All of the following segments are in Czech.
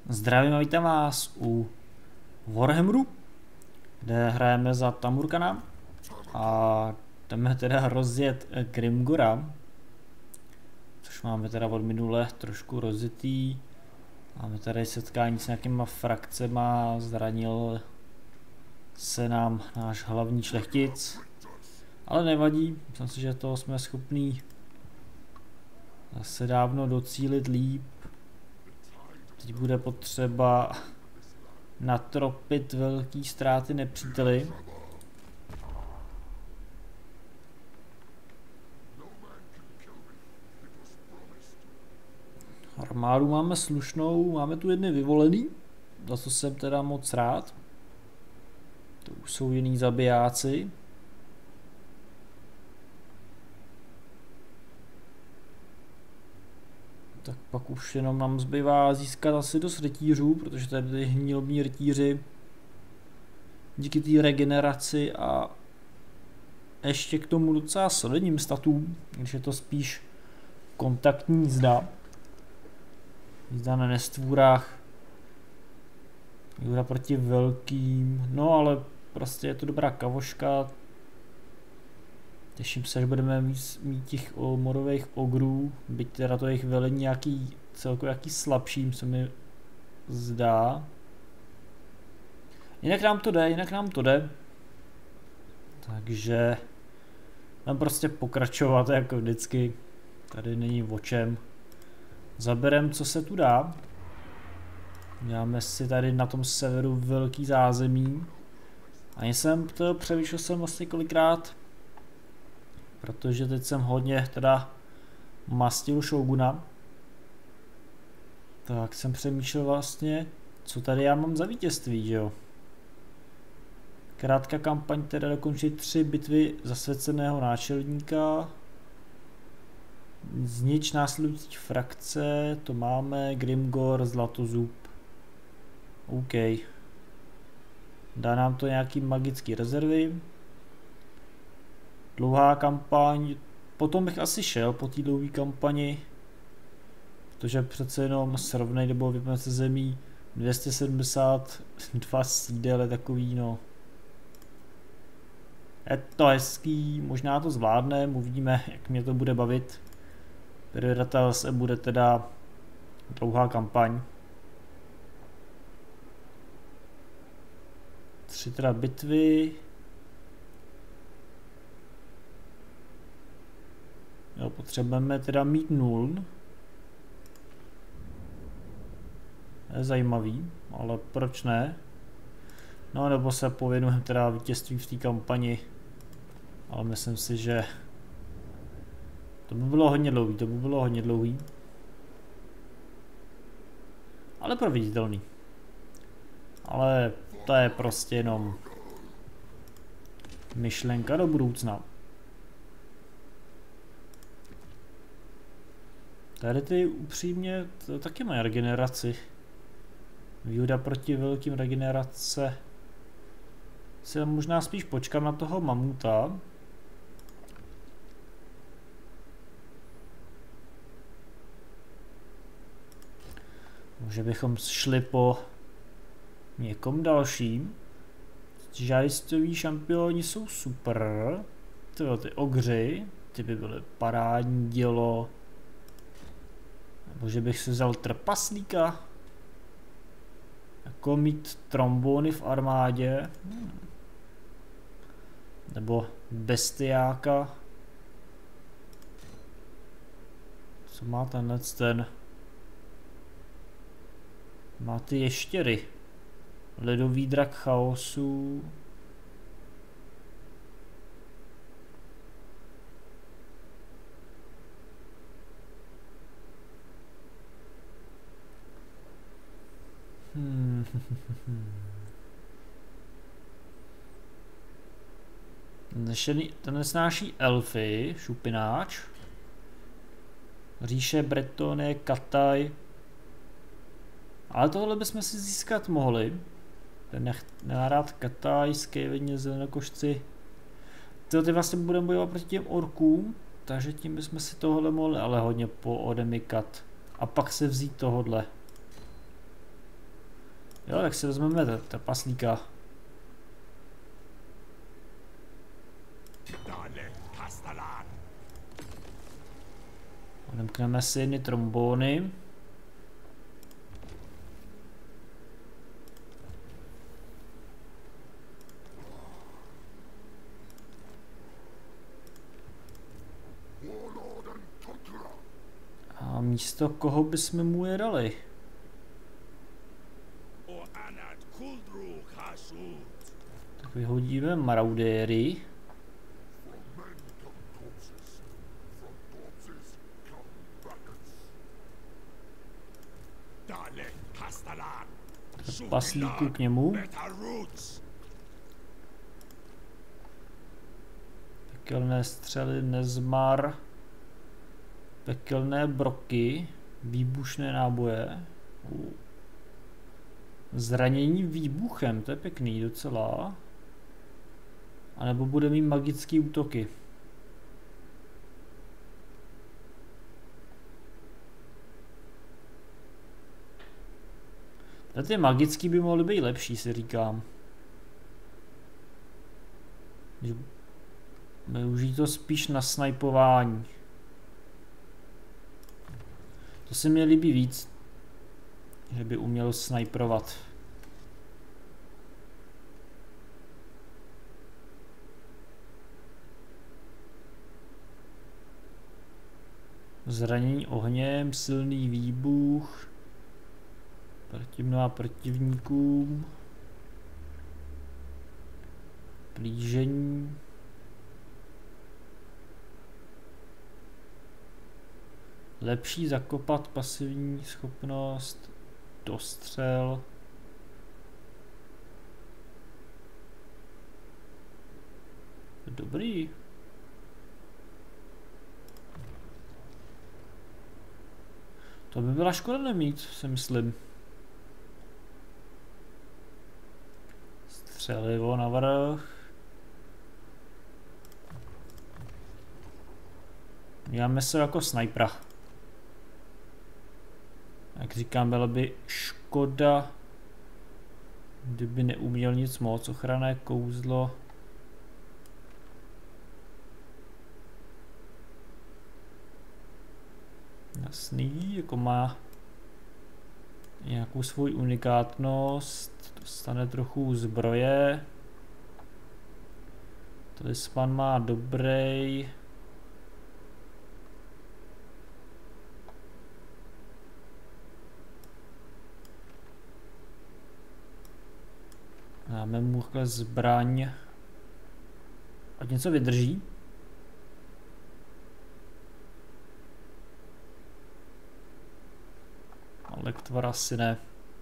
Zdravím a vítám vás u Warhammeru, kde hrajeme za Tamurkana a jdeme teda rozjet Grimgora, což máme teda od minule trošku rozjetý. Máme tady setkání s nějakýma frakcema, zranil se nám náš hlavní šlechtic, ale nevadí, myslím si, že toho jsme schopní zase dávno docílit líp. Teď bude potřeba natropit velký ztráty nepříteli. Armádu máme slušnou, máme tu jedny vyvolený, za co jsem teda moc rád. To už jsou jiný zabijáci. Tak pak už jenom nám zbývá získat asi dost rytířů, protože tady ty hnilobní rytíři díky té regeneraci a ještě k tomu docela solidním statům, když je to spíš kontaktní jízda. Jízda na nestvůrách, jízda proti velkým, no ale prostě je to dobrá kavoška. Těším se, že budeme mít těch morových ogrů, byť teda to jejich velení nějaký celkově jaký slabším se mi zdá. Jinak nám to jde. Takže budeme prostě pokračovat jako vždycky. Tady není o čem. Zaberem, co se tu dá. Děláme si tady na tom severu velký zázemí. Ani jsem to přemýšlel jsem vlastně kolikrát. Protože teď jsem hodně teda mastil Shoguna. Tak jsem přemýšlel vlastně, co tady já mám za vítězství, že jo. Krátká kampaň teda dokončit 3 bitvy zasvěceného náčelníka. Znič následující frakce, to máme, Grimgor, Zlatozub. OK. Dá nám to nějaký magický rezervy. Dlouhá kampaň, potom bych asi šel po té dlouhé kampani, protože přece jenom srovnej nebo vypnete zemí 272 sídel je takový, no. Je to hezký, možná to zvládneme, uvidíme, jak mě to bude bavit. Priorita se bude teda dlouhá kampaň. 3 teda bitvy. Jo, potřebujeme teda mít 0. Je zajímavý, ale proč ne? No nebo se pověnujeme teda vítězství v té kampani. Ale myslím si, že to by bylo hodně dlouhý, ale proveditelný. Ale to je prostě jenom myšlenka do budoucna. Tady ty upřímně taky mají regeneraci. Výhoda proti velkým regenerace. Si možná spíš počkám na toho mamuta. Možná bychom šli po někom dalším. Žájistoví šampioni jsou super. Ty ogři, ty by byly parádní dělo. Nebo že bych si vzal trpaslíka. Jako mít trombony v armádě. Nebo bestiáka. Co má tenhle ten? Má ty ještěry. Ledový drak chaosu. Ten nesnáší elfy, šupináč. Říše, Bretonie, Kataj. Ale tohle bychom si získat mohli. Ten nenárád Kataj, Skejvedně, zelenokošci. Ty vlastně budeme bojovat proti těm orkům. Takže tím bychom si tohle mohli ale hodně poodemykat. A pak se vzít tohodle. Jo, tak si vezmeme trpaslíka. Odemkneme si jedny trombóny. A místo koho bychom mu je dali? Tak vyhodíme maraudéry. Paslíku k němu. Pekelné střely, nezmar. Pekelné broky. Výbušné náboje. Zranění výbuchem, to je pěkný docela. A nebo bude mít magické útoky. Ty magický by mohly být lepší, si říkám. Využít to spíš na snajpování. To se mi líbí víc, že by uměl snajprovat. Zranění ohněm, silný výbuch. Proti mnoha protivníkům. Plížení. Lepší zakopat, pasivní schopnost. Dostřel. Dobrý. To by byla škoda nemít, si myslím. Střelivo navrch. Děláme se jako snajpera. Jak říkám, bylo by škoda, kdyby neuměl nic moc. Ochranné kouzlo. Jasný, jako má nějakou svoji unikátnost. Dostane trochu zbroje. Talisman má dobrý. Dáme mu zbraň. Ať něco vydrží. Ale tvor asi ne.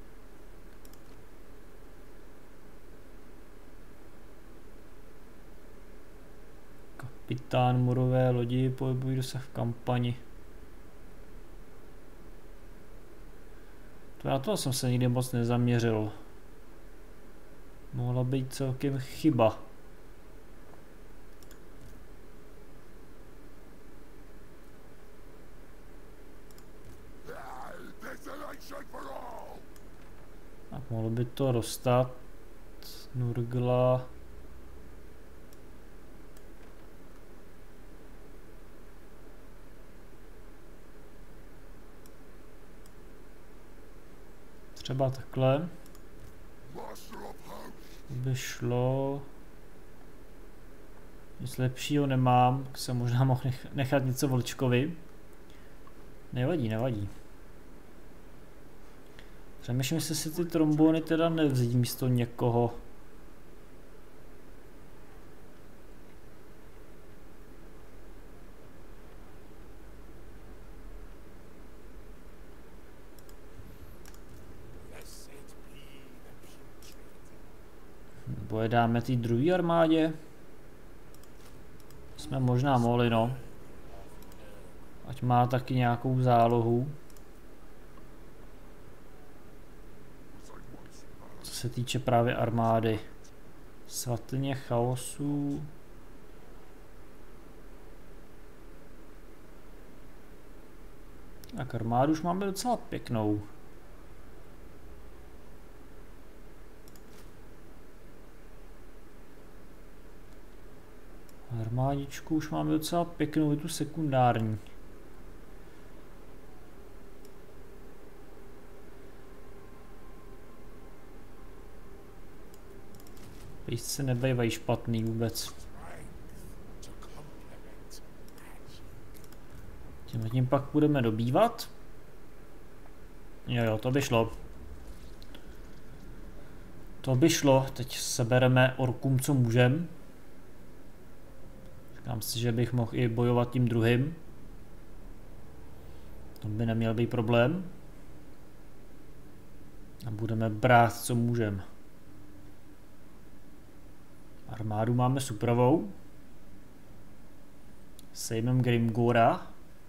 Kapitán morové lodi, pohybují dosah v kampani. To na to jsem se nikdy moc nezaměřil. Mohla být celkem chyba. Tak mohlo by to dostat. Nurgla. Třeba takhle. By šlo. Nic lepšího nemám, tak jsem možná mohl nechat něco Vlčkovi. Nevadí, nevadí. Přemýšlím, jestli si ty trombony teda nevzít místo někoho. Nebo je dáme té druhé armádě. Jsme možná mohli, no. Ať má taky nějakou zálohu. Co se týče právě armády. Svatyně chaosu. Tak armádu už máme docela pěknou. Armádičku už máme docela pěknou, je tu sekundární. Pejsce nebejvají špatný vůbec. Tím pak budeme dobývat. Jo, to by šlo. To by šlo, teď sebereme orkům, co můžem. Říkám si, že bych mohl i bojovat tím druhým. To by neměl být problém. A budeme brát, co můžem. Armádu máme suprovou. Sejmem Grimgora.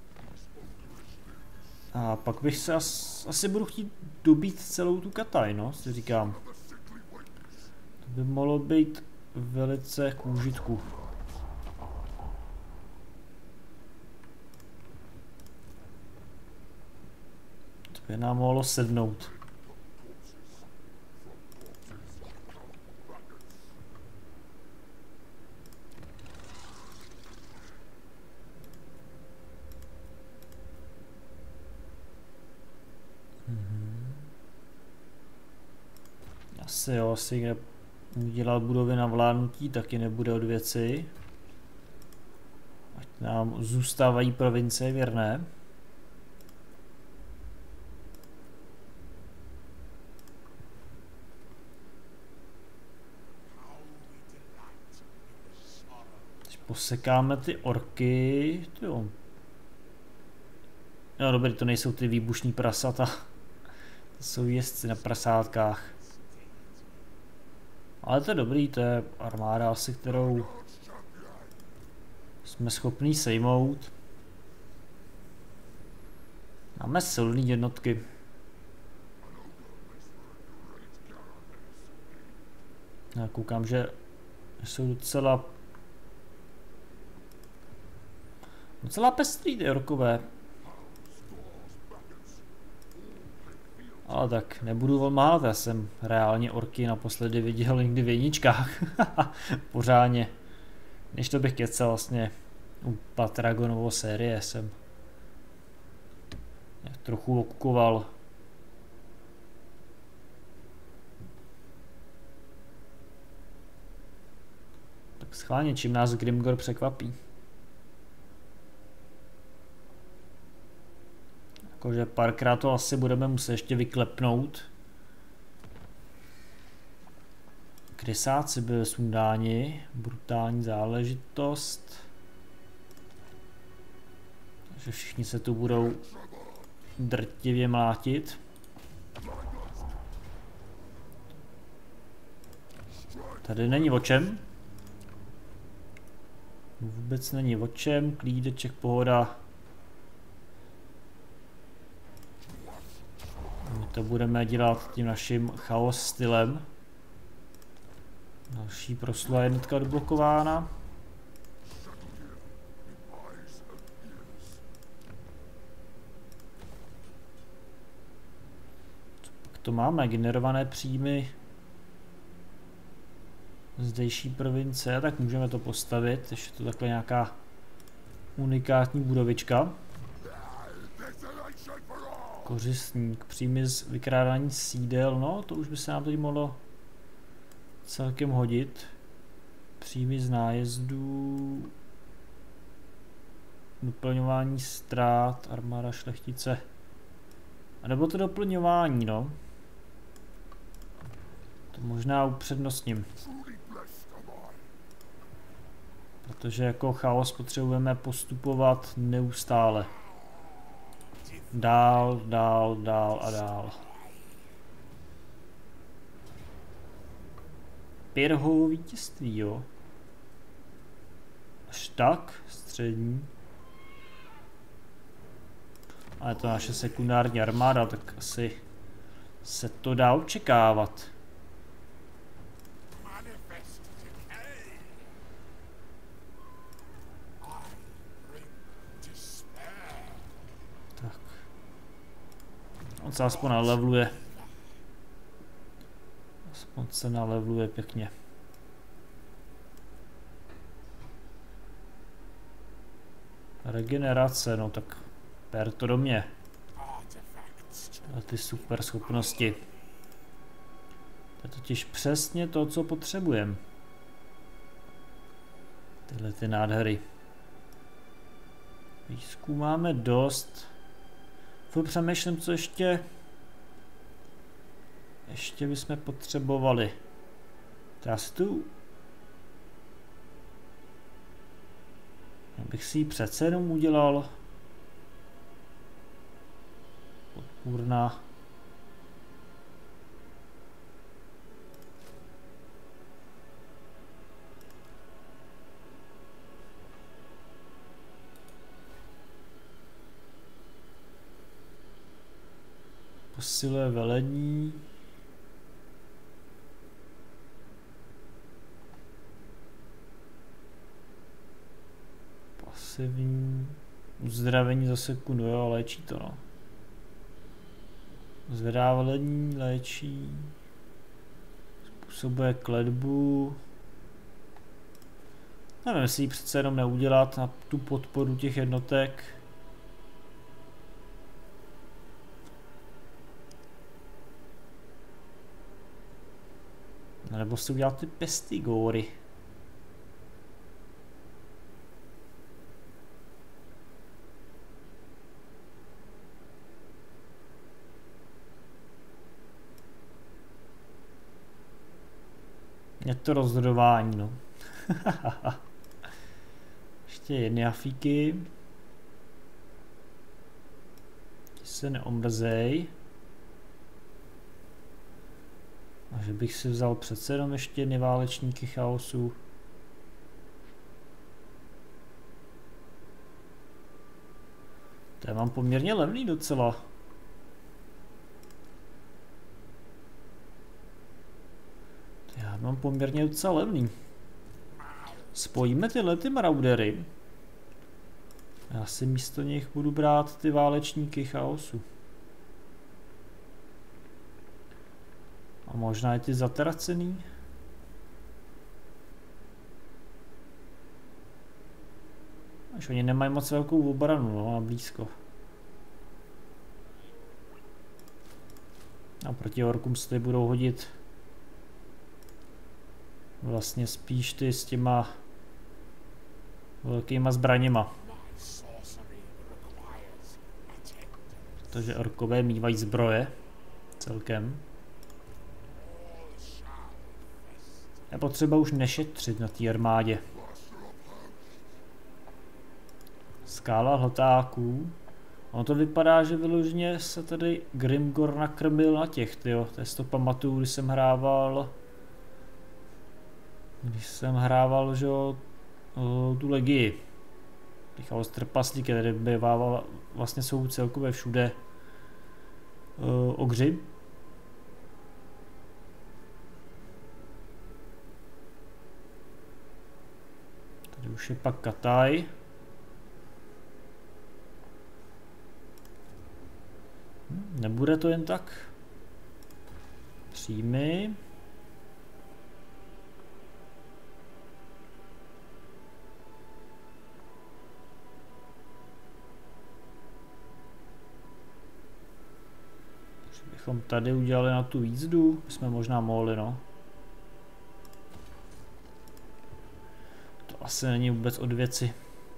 A pak bych se asi budu chtít dobít celou tu Kataj, no, si říkám. To by mohlo být velice k úžitku. To by nám mohlo sednout. Asi kde udělal budovy na vládnutí, taky nebude od věci. Ať nám zůstávají provincie věrné. Teď posekáme ty orky. Jo. No dobrý, to nejsou ty výbušní prasata. To jsou jezdci na prasátkách. Ale to je dobrý, to je armáda asi, kterou jsme schopní sejmout. Máme silný jednotky. Já koukám, že jsou docela pestrý ty orkové. Ale tak nebudu volmát, já jsem reálně orky naposledy viděl někdy v jedničkách. Pořádně. Než to bych kecel vlastně u Patragonovo série jsem trochu okukoval. Tak schválně, čím nás Grimgor překvapí. Jakože párkrát to asi budeme muset ještě vyklepnout. Krysáci byli sundáni, brutální záležitost. Takže všichni se tu budou drtivě mlátit. Tady není o čem. Vůbec není o čem, klídeček, pohoda. My to budeme dělat tím naším chaos stylem. Další proslulá jednotka odblokována. Co pak to máme? Generované příjmy zdejší provincie, tak můžeme to postavit, ještě to takhle nějaká unikátní budovička. Kořistník, příjmy z vykrádání sídel, no to už by se nám tady mohlo celkem hodit. Příjmy z nájezdů, doplňování ztrát, armáda šlechtice. A nebo to doplňování, no. To možná upřednostním. Protože jako chaos potřebujeme postupovat neustále. Dál, dál, dál a dál. Pirhovo vítězství, jo. Až tak, střední. Ale je to naše sekundární armáda, tak asi se to dá očekávat. Tak. On se aspoň nalevluje. Aspoň se nalevluje pěkně. Regenerace, no tak per to do mě. A ty super schopnosti. To je totiž přesně to, co potřebujeme. Tyhle ty nádhery. Výzkum máme dost. Furt přemýšlím, co ještě bychom potřebovali. Já si tu... Bych si ji přece jenom udělal. Podpůrná. Posiluje velení. Pasivní. Uzdravení za sekundu, jo, léčí to, no. Zvedá velení, léčí. Způsobuje kletbu. Nevím, jestli ji přece jenom neudělat na tu podporu těch jednotek. Nebo si udělat ty pestigory. Je to rozhodování, no. Ještě jedny afíky. Ti se neomrzej. A že bych si vzal přece jenom ještě jedny válečníky chaosu. To je mám poměrně levný docela. Já mám poměrně docela levný. Spojíme tyhle ty maraudery. Já si místo nich budu brát ty válečníky chaosu. A možná i ty zatracený. Až oni nemají moc velkou obranu, no, a blízko. A proti orkům se budou hodit vlastně spíš ty s těma velkýma zbraněma. Protože orkové mývají zbroje celkem. Je potřeba už nešetřit na té armádě. Skála hltáků. Ono to vypadá, že vyloženě se tady Grimgor nakrmil na těch, tyjo. To je to pamatuju, když jsem hrával, že jo, tu legii. Ty chaos trpaslíky, tady bývával, vlastně jsou celkově všude ogři. Tady už je pak Kataj. Nebude to jen tak. Příjmy. Bychom tady udělali na tu jízdu, jsme možná mohli, no. To asi není vůbec od věci.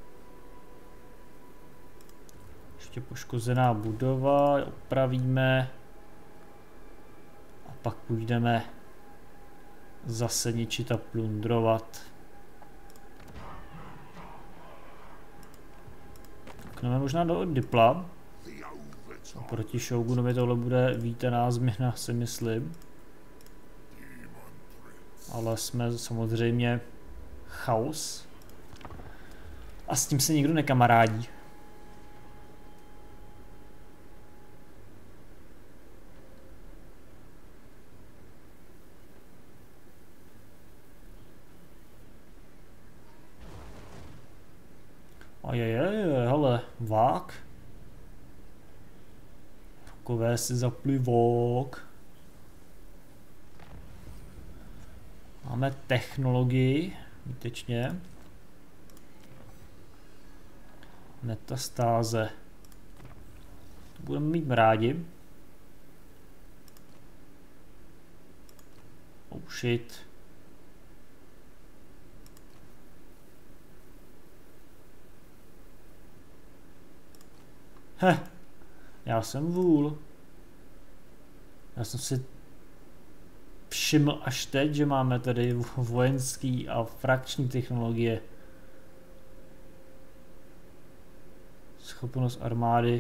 Ještě poškozená budova, opravíme. A pak půjdeme zase ničit a plundrovat. Koukneme možná do Dipla. A proti Shogunovi tohle bude vítaná změna, si myslím. Ale jsme samozřejmě chaos. A s tím se nikdo nekamarádí. Ajajaj, hele, vák. Takové si zaplý vok. Máme technologii, výtečně. Metastáze. To budeme mít rádi. Oh shit. Já jsem vůl. Já jsem si všiml až teď, že máme tady vojenský a frakční technologie. Schopnost armády.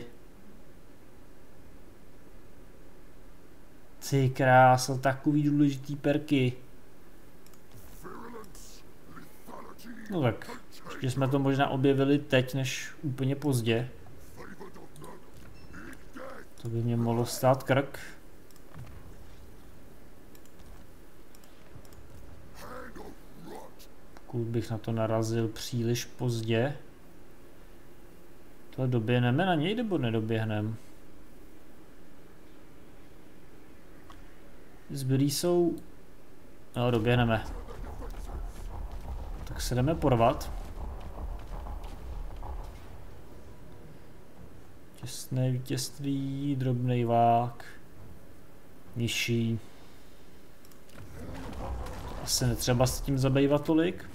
Ty krása, takový důležitý perky. No tak, ještě jsme to možná objevili teď, než úplně pozdě. To by mě mohlo stát krk. Pokud bych na to narazil příliš pozdě. To doběhneme na něj, nebo nedoběhneme? Zbylí jsou... No, doběhneme. Tak se jdeme porvat. Těsné vítězství, drobnej vák. Nižší. Asi netřeba s tím zabývat tolik.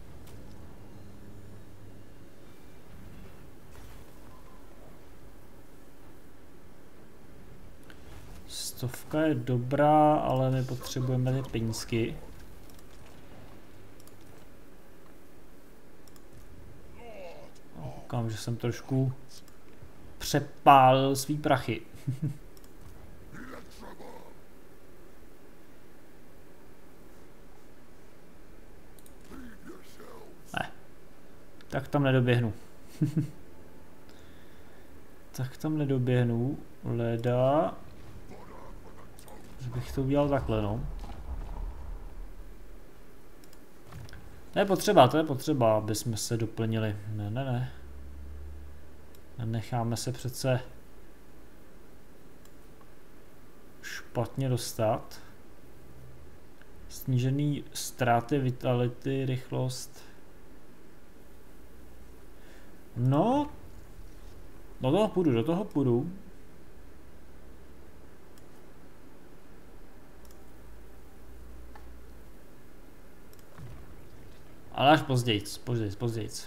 Stovka je dobrá, ale my potřebujeme ty penízky. Koukám, že jsem trošku přepálil svý prachy. Ne, tak tam nedoběhnu. Tak tam nedoběhnu, leda, že bych to udělal takhle, no. To je potřeba, aby jsme se doplnili. Ne. Nenecháme se přece špatně dostat. Snížený ztráty vitality, rychlost. No, do toho půjdu. Ale až pozdějc.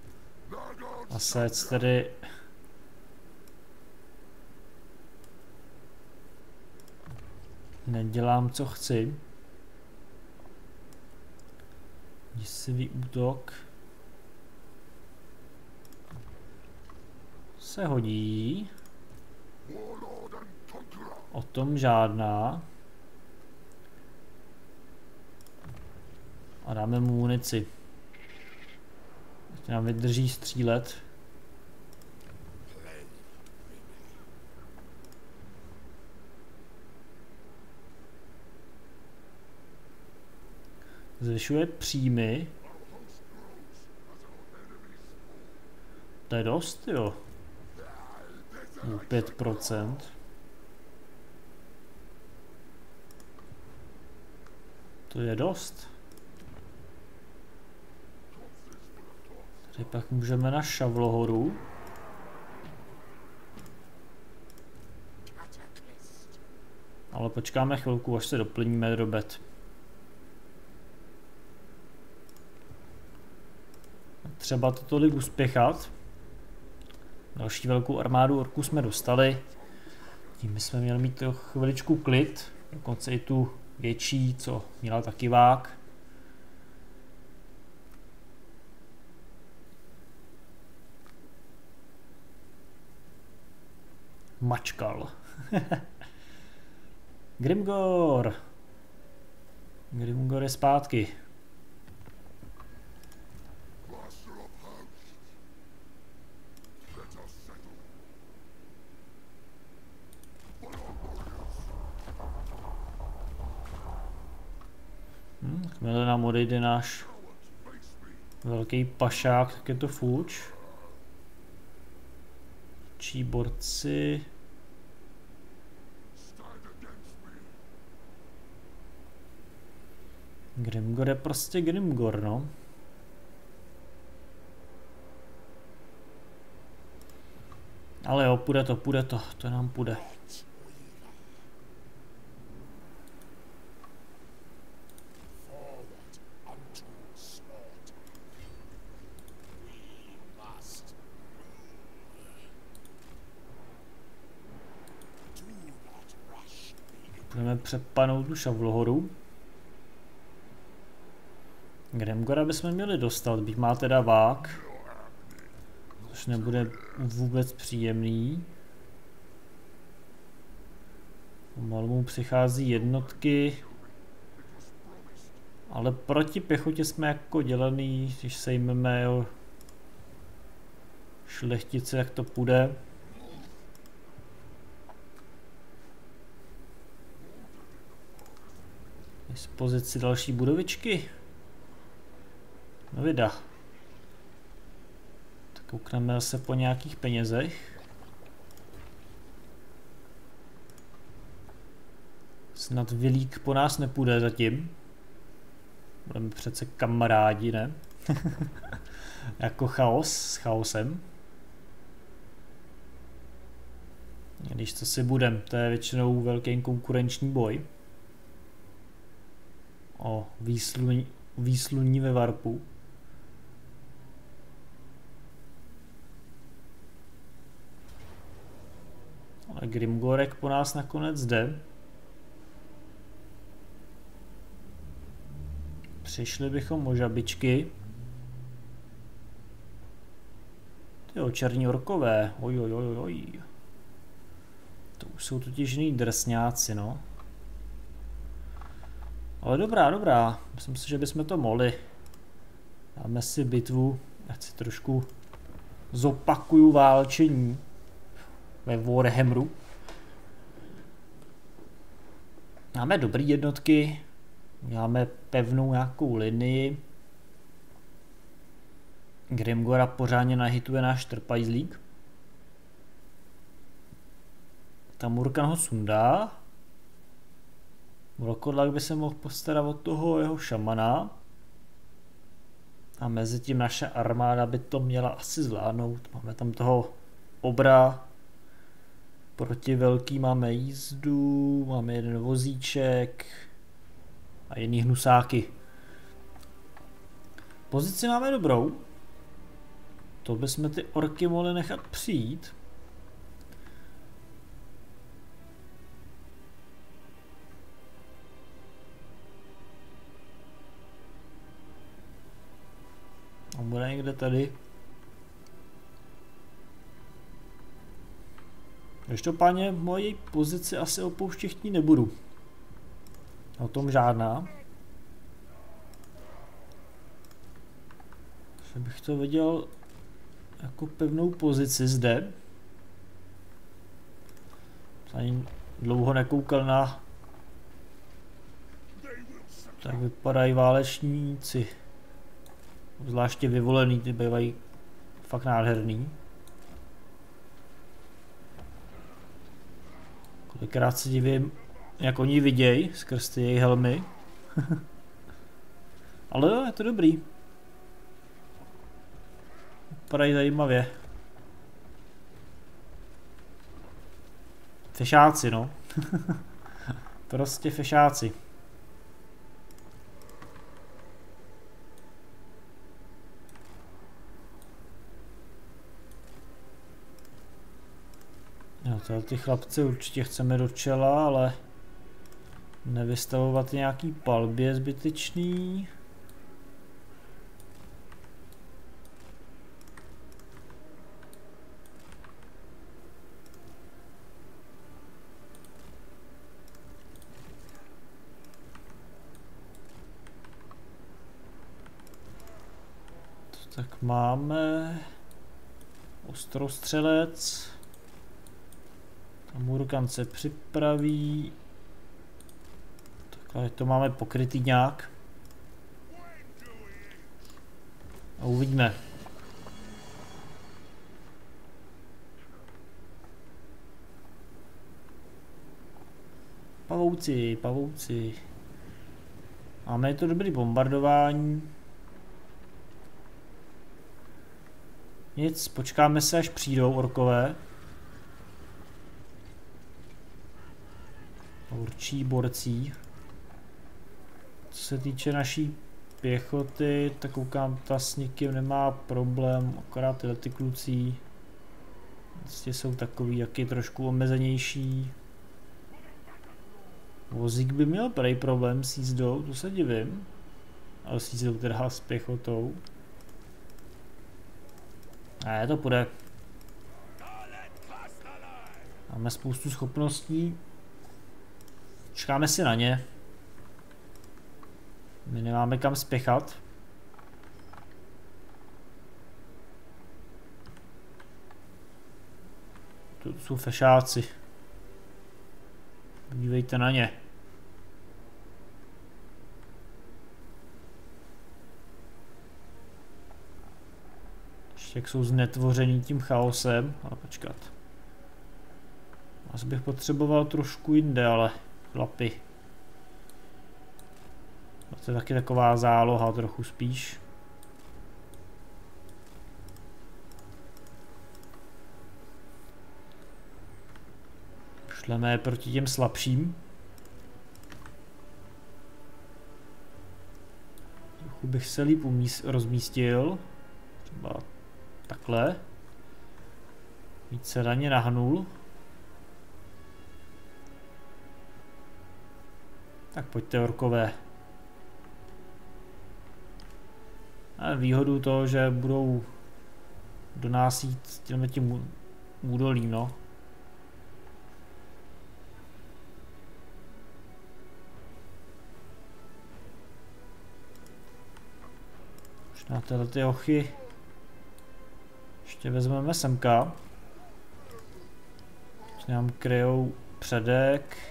Zase tedy... Nedělám, co chci. Děsivý útok. Se hodí. O tom žádná. A dáme mu munici. Teď nám vydrží střílet. Zvyšuje příjmy. To je dost, jo. 5%. To je dost. Tady pak můžeme na Šavlohoru. Ale počkáme chvilku, až se doplníme do bet. Třeba to tolik uspěchat. Další velkou armádu orků jsme dostali. Tím bychom měli mít chviličku klid. Dokonce i tu větší, co měla taky vák. Mačkal. Grimgor. Grimgor je zpátky. Jakmile nám odejde náš velký pašák, tak je to fuč. Čí borci. Grimgor je prostě Grimgor, no. Ale jo, půjde to nám půjde. Budeme přepanout tu Šavlohoru. Grimgora bychom měli dostat, byť má teda vák. Což nebude vůbec příjemný. Pomalu mu přichází jednotky. Ale proti pěchotě jsme jako dělaný, když sejmeme jo, šlechtice, jak to půjde. Dispozici další budovičky. No vida. Tak koukneme se po nějakých penězech. Snad Vilík po nás nepůjde zatím. Budeme přece kamarádi, ne? Jako chaos s chaosem. Když to si budem, to je většinou velký konkurenční boj. O výsluní ve Varpu. Ale Grimgorek po nás nakonec jde. Přišli bychom o žabičky. Tyjo, černí orkové. Oj. To už jsou totiž jiný drsňáci, no. Ale dobrá. Myslím si, že bychom to mohli. Dáme si bitvu. Ať si trošku zopakuju válčení ve Warhammeru. Máme dobrý jednotky. Máme pevnou nějakou linii. Grimgora pořádně nahituje náš trpajzlík. Tamurkan ho sundá. Vlkodlak by se mohl postarat od toho jeho šamana. A mezi tím naše armáda by to měla asi zvládnout. Máme tam toho obra. Proti velký máme jízdu. Máme jeden vozíček. A jiný hnusáky. Pozici máme dobrou. To bychom ty orky mohli nechat přijít. On bude někde tady. Každopádně moji pozici asi opouštět chtít nebudu. O tom žádná. Že bych to viděl jako pevnou pozici zde. Ani dlouho nekoukal na... Tak vypadají válečníci. Zvláště vyvolený, ty bývají fakt nádherný. Kolikrát se divím, jak oni vidějí skrz ty jejich helmy. Ale jo, je to dobrý. Vypadají zajímavě. Fešáci, no. Prostě fešáci. No, ty chlapci určitě chceme do čela, ale nevystavovat nějaký palbě zbytečný. Tak máme ostrostřelec. Tamurkan se připraví. Takhle to máme pokrytý nějak. A uvidíme. Pavouci. Máme to dobrý bombardování. Nic, počkáme se, až přijdou orkové. Horčí borcí. Co se týče naší pěchoty, tak koukám, ta s nikým nemá problém, akorát tyhle ty kluci vlastně jsou takový, jaký trošku omezenější. Vozík by měl prej problém s jízdou, to se divím. Ale s jízdou teda s pěchotou. Ne, to půjde. Máme spoustu schopností. Čekáme si na ně. My nemáme kam spěchat. To jsou fešáci. Podívejte na ně. Ještě jak jsou znetvoření tím chaosem. Ale počkat. Asi bych potřeboval trošku jinde, ale chlapi. To je taky taková záloha trochu spíš. Šleme proti těm slabším. Trochu bych se líp rozmístil. Třeba takhle. Více raně nahnul. Tak pojďte, orkové. A výhodu toho, že budou do nás jít tím údolím, no. Na tyhle ty ochy ještě vezmeme semka. Ještě nám kryjou předek.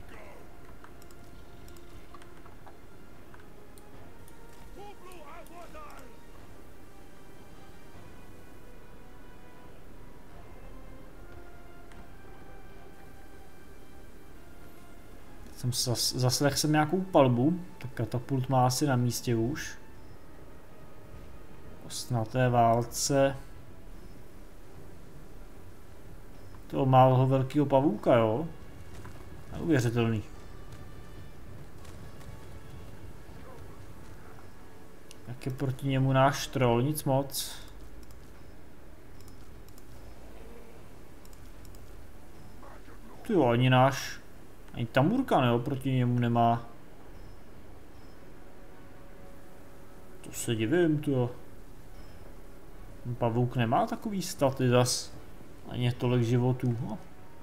Zaslechl jsem nějakou palbu, tak katapult má asi na místě už. Na té válce. To málo velkého pavouka, jo? Neuvěřitelný. Jak je proti němu náš troll, nic moc. Ty jo, ani Tamurkan, jo, proti němu nemá. To se divím, to. Pavouk nemá takový staty zas. Ani tolik životů. No.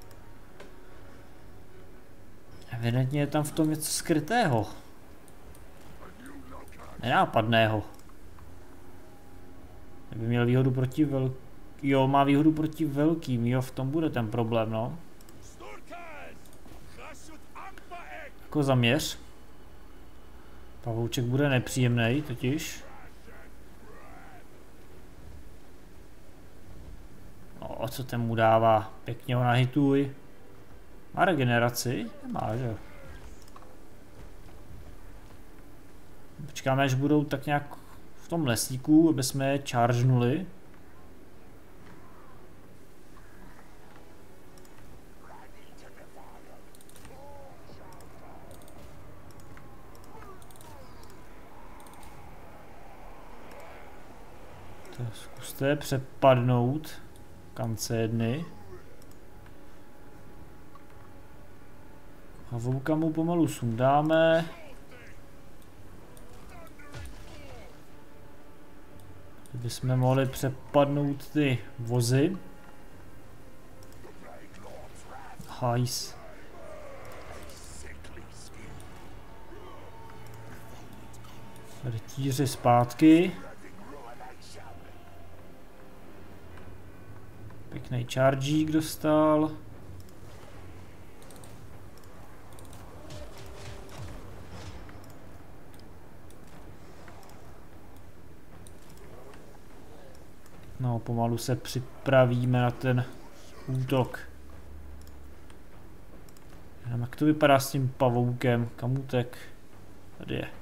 Evidentně je tam v tom něco skrytého. Nenápadného. Kdyby měl výhodu proti velkým. Jo, má výhodu proti velkým. Jo, v tom bude ten problém, no. Jako zaměř. Pavouček bude nepříjemný, totiž. No, co ten mu dává? Pěkně ho nahituj. Má regeneraci? Nemá, že jo. Počkáme, až budou tak nějak v tom lesíku, aby jsme je chargenuli. Tak zkuste přepadnout kance jedny. Havouka mu pomalu sundáme. Kdybychom mohli přepadnout ty vozy. Hajs. Rytíři zpátky. Pěkný chargík dostal. No, pomalu se připravíme na ten útok. Jak to vypadá s tím pavoukem? Kam utek? Tady je.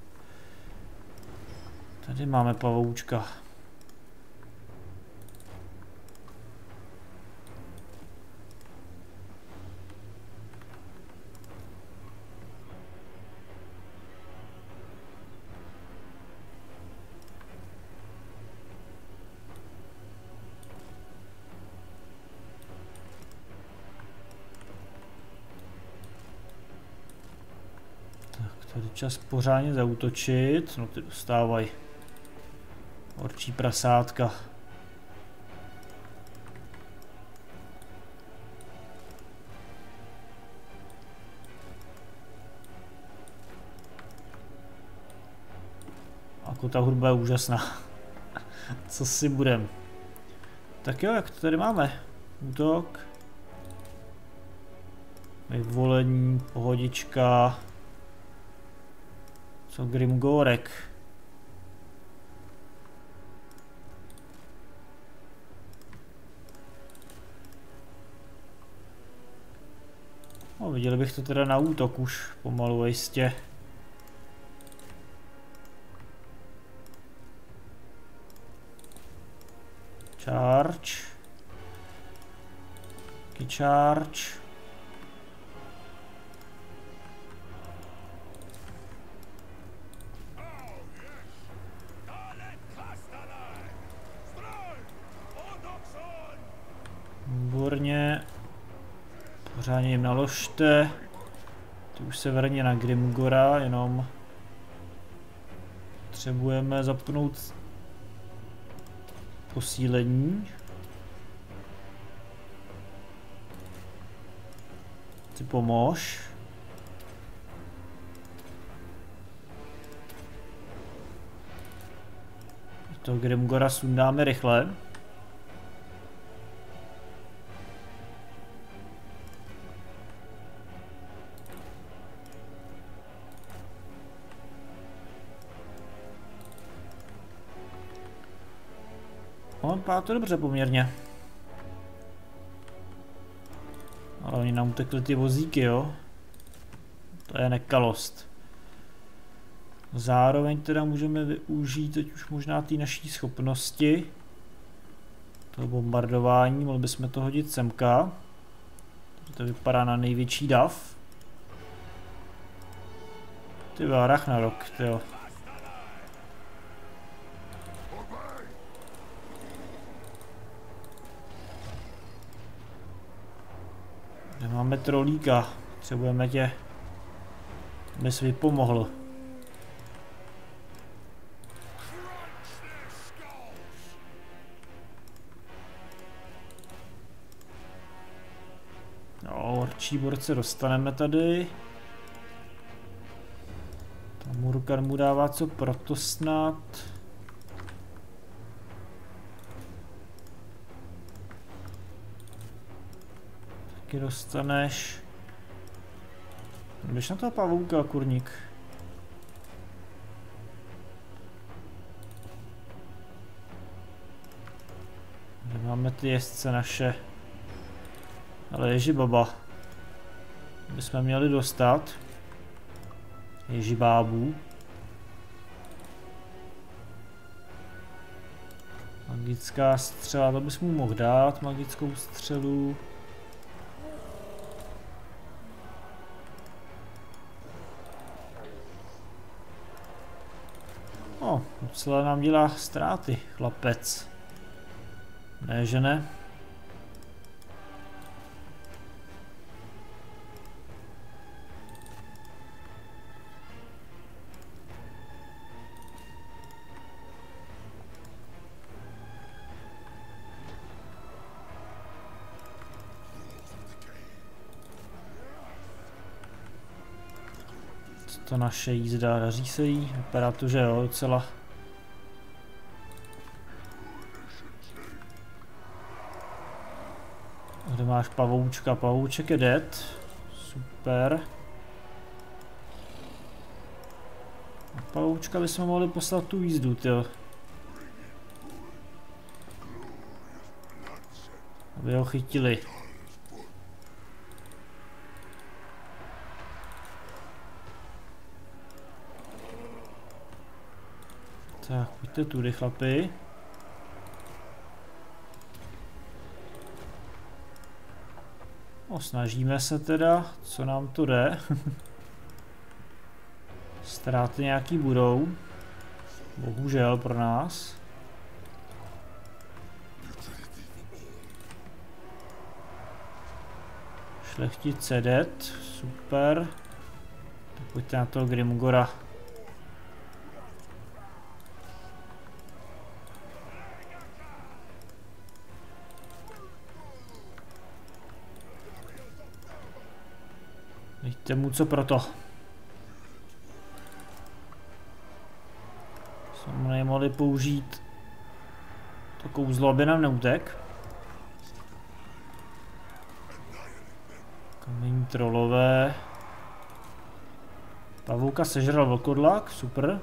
Tady máme pavoučka. Tady čas pořádně zaútočit, no ty dostávají. Orčí prasátka. Jako ta hudba je úžasná. Co si budem. Tak jo, jak to tady máme? Útok. Vyvolení, pohodička. Co Grimgorek? No, viděli bych to teda na útok už pomalu jistě. Charge. Charge. Výborně. Pořádně jim naložte. Ty už severně na Grimgora, jenom potřebujeme zapnout posílení. Ty pomož. To Grimgora sundáme rychle. On pá to dobře poměrně. Ale oni nám utekli ty vozíky, jo. To je nekalost. Zároveň teda můžeme využít teď už možná ty naší schopnosti. To bombardování, mohli bychom to hodit semka. To vypadá na největší dav. Ty byla Ragnarok, tyjo. Máme trolíka, potřebujeme tě, abys vypomohl. No, orčí borce dostaneme tady. Tamurkan mu dává co proto snad. Dostaneš. Běž na toho pavouka, kurník. Kde máme ty jezdce naše. Ale ježibaba. Bychom měli dostat. Ježibábů. Magická střela, to bys mu mohl dát, magickou střelu. No, docela nám dělá ztráty, chlapec. Ne, že ne? Co to naše jízda, daří se jí? Vypadá to, že jo, docela. Kde máš pavoučka? Pavouček je dead. Super. Na pavoučka bychom mohli poslat tu jízdu, tyjo. Aby ho chytili. Tak, pojďte tudy, chlapi. No, snažíme se teda, co nám to jde. Ztráty nějaký budou. Bohužel pro nás. Šlechtice dead, super. Pojďte na toho Grimgora. Dejte mu co proto. Jsme nemohli použít to kouzlo, aby nám neutek. Kamení trolové. Pavouka sežral vlkodlak, super.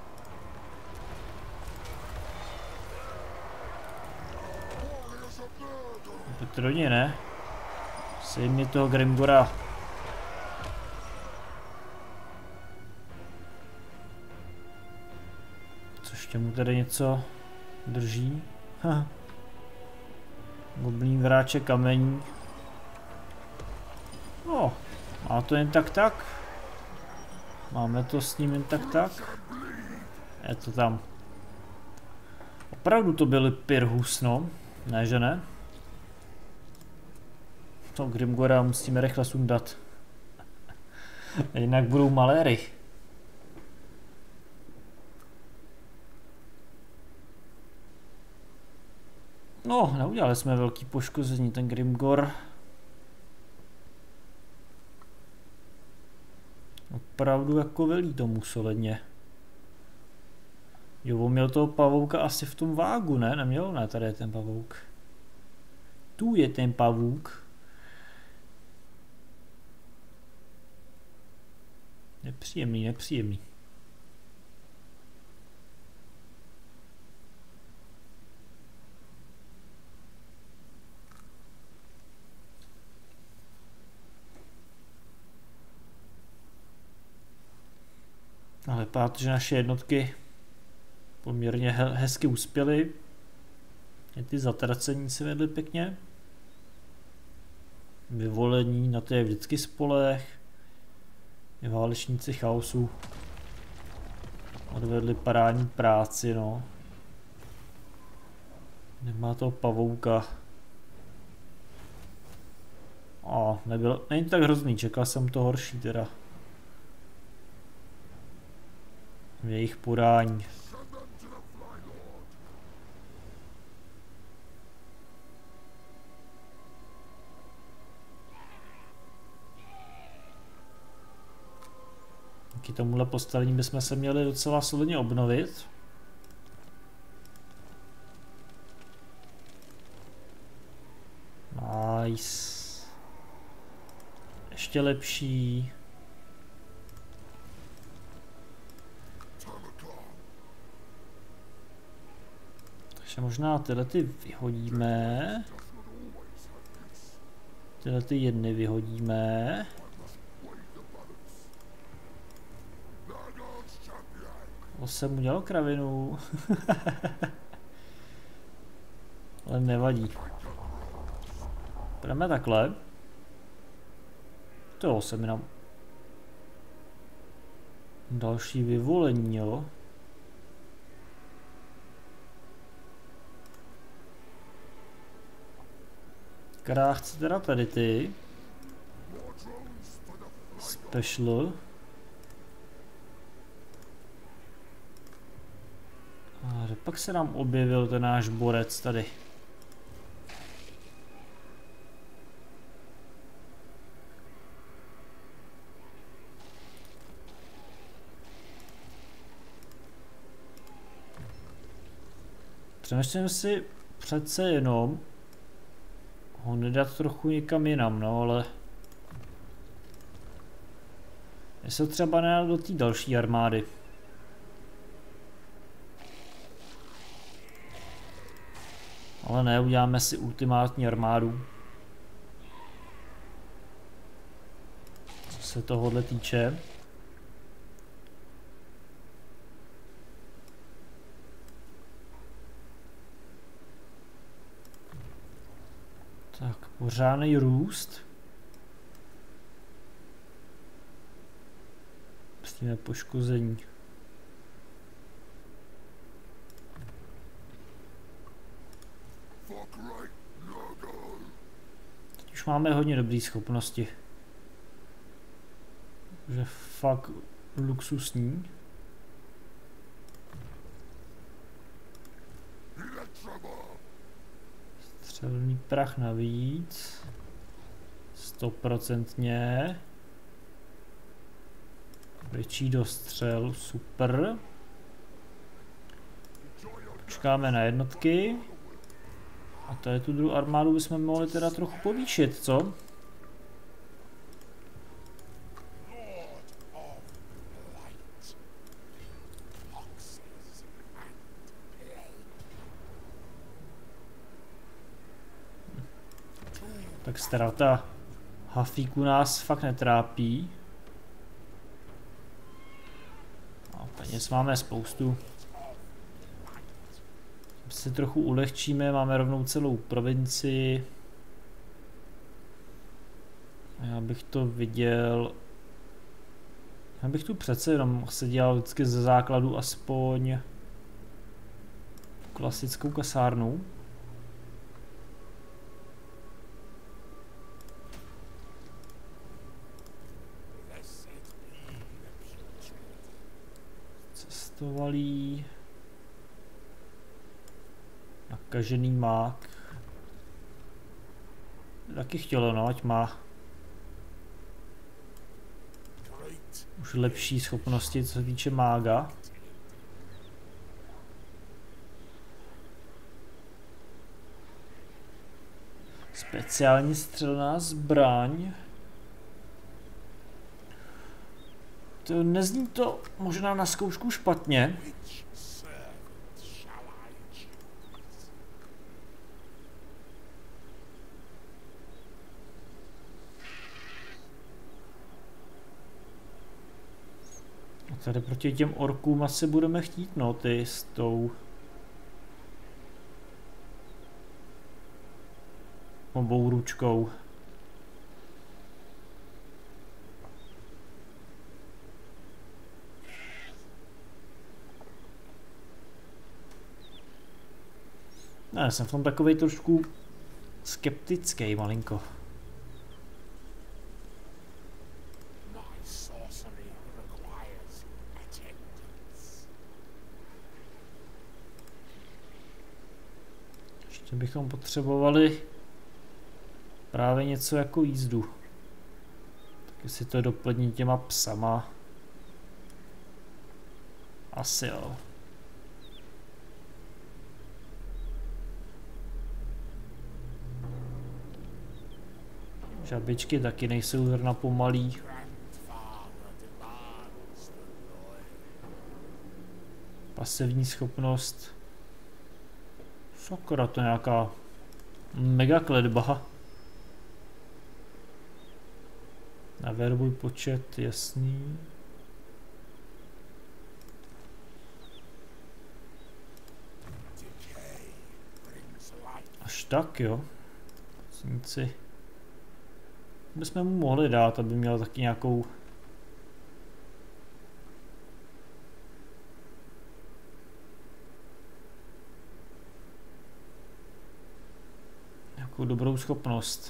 Pojďte do něj, ne? Sejmi toho Grimgora. Což mu tady něco drží. Goblín vráče kamení. No, má to jen tak. Máme to s ním jen tak. Je to tam. Opravdu to byly Pyrrhus, no. Ne, že ne? To Grimgora musíme rychle sundat. Jinak budou maléry. No, neudělali jsme velký poškození, ten Grimgor. Opravdu jako velí tomu solidně. Jo, on měl toho pavouka asi v tom vágu, ne? Neměl? Ne, tady je ten pavouk. Tu je ten pavouk. Nepříjemný. Ale vypadá to, že naše jednotky poměrně hezky uspěly. Ty zatracení se vedly pěkně. Vyvolení, na to je vždycky spoleh. I válečníci chaosu odvedli parádní práci, no. Nemá toho pavouka. Není to tak hrozný, čekal jsem to horší teda. V jejich podání. Díky tomuhle postavení bychom se měli docela solidně obnovit. Nice. Ještě lepší. Takže možná tyhle ty vyhodíme. Tyhle ty jedny vyhodíme. To jsem udělal kravinu. Ale nevadí. Půjdeme takhle. To se mi nám... Další vyvolení, jo. Která chce teda tady ty. Special. A pak se nám objevil ten náš borec tady. Přemýšlím si přece jenom ho nedat trochu někam jinam, no ale... Jestli třeba nedat do té další armády. Ale ne, uděláme si ultimátní armádu. Co se tohohle týče. Tak, pořádný růst. Pustíme poškození. Teď už máme hodně dobré schopnosti. že fakt luxusní. Střelný prach navíc. 100%. Větší dostřel, super. Počkáme na jednotky. A tady tu druhou armádu bychom mohli teda trochu povýšit, co? Tak ztráta hafíku nás fakt netrápí. A peněz máme spoustu. Si trochu ulehčíme, máme rovnou celou provincii. Já bych to viděl. Já bych tu přece jenom se dělal vždycky ze základu aspoň klasickou kasárnu. Cestovalý. Nakažený mák. Taky chtělo, no, ať má už lepší schopnosti, co se týče mága. Speciální střelná zbraň. To nezní to možná na zkoušku špatně. Tady proti těm orkům asi budeme chtít, no, ty s tou obou ručkou. Ne, jsem v tom takovej trošku skeptický malinko. Ještě bychom potřebovali právě něco jako jízdu. Tak jestli to doplní těma psama. Asi jo. Žabičky taky nejsou zrovna pomalý. Pasivní schopnost. Sakra, to je nějaká mega kletba. Naverbuj počet, jasný. Až tak, jo. Cínici. Bychom mu mohli dát, aby měl taky nějakou dobrou schopnost.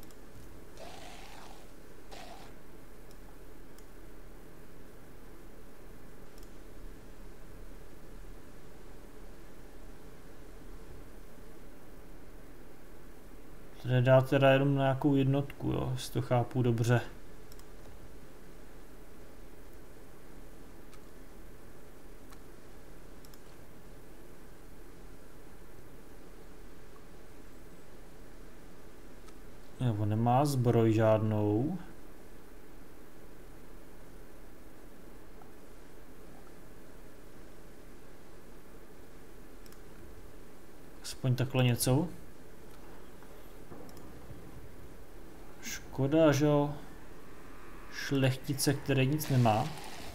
Tady dá teda jenom na nějakou jednotku, jo, jestli to chápu dobře. Jo, on nemá zbroj žádnou. Aspoň takhle něco. Škoda, že jo. Šlechtice, který nic nemá.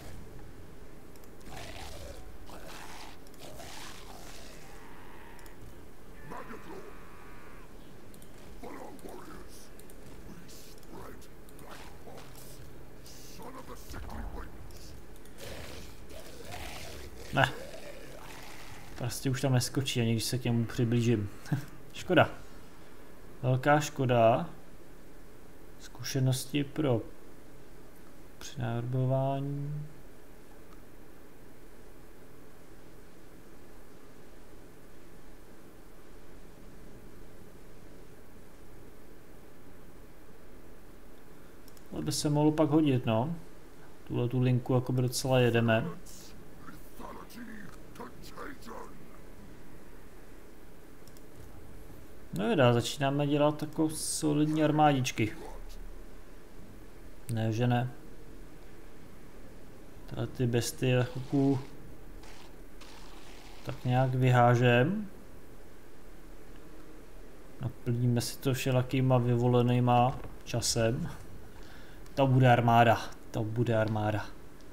Ne. Prostě už tam neskočí, ani když se k němu přiblížím. Škoda. Velká škoda. Zkušenosti pro 3 nárbování. To by se mohlo pak hodit, no. Tuhle tu linku jakoby docela jedeme. No jo, začínáme dělat jako solidní armádičky. Ne, že ne. Tady ty bestie chvilku tak nějak vyhážem. Naplníme si to všelakýma vyvolenýma časem. To bude armáda, to bude armáda.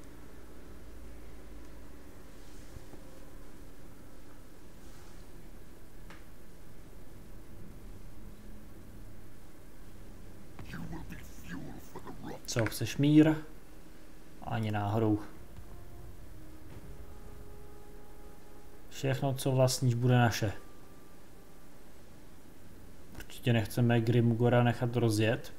Co, chceš mír? Ani náhodou. Všechno, co vlastníš, bude naše. Určitě nechceme Grimgora nechat rozjet.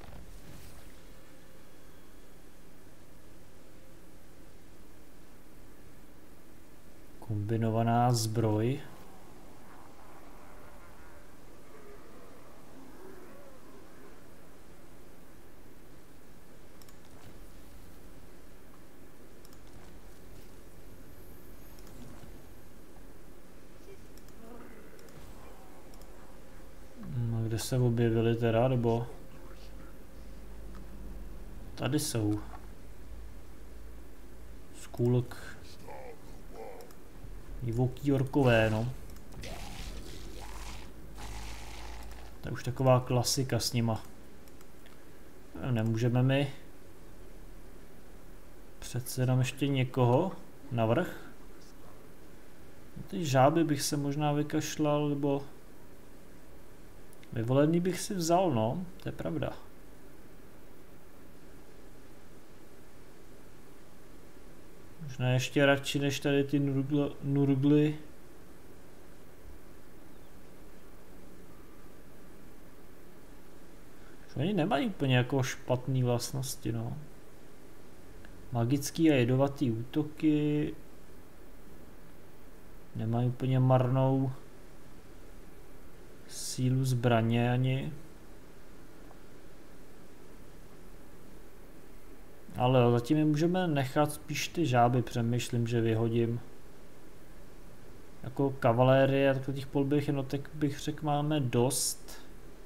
Kombinovaná zbroj. Kde se objevili teda, nebo? Tady jsou. Skulk. Divoký orkové, no. To je už taková klasika s nima. Nemůžeme my přece jenom ještě někoho navrch. Ty žáby bych se možná vykašlal, nebo vyvolený bych si vzal, no, to je pravda. Možná ještě radši než tady ty nurgly. Oni nemají úplně jako špatné vlastnosti, no. Magický a jedovatý útoky. Nemají úplně marnou sílu zbraně ani. Ale zatím je můžeme nechat spíš ty žáby, přemýšlím, že vyhodím. Jako kavalérie a takových polbých jednotek bych řekl máme dost.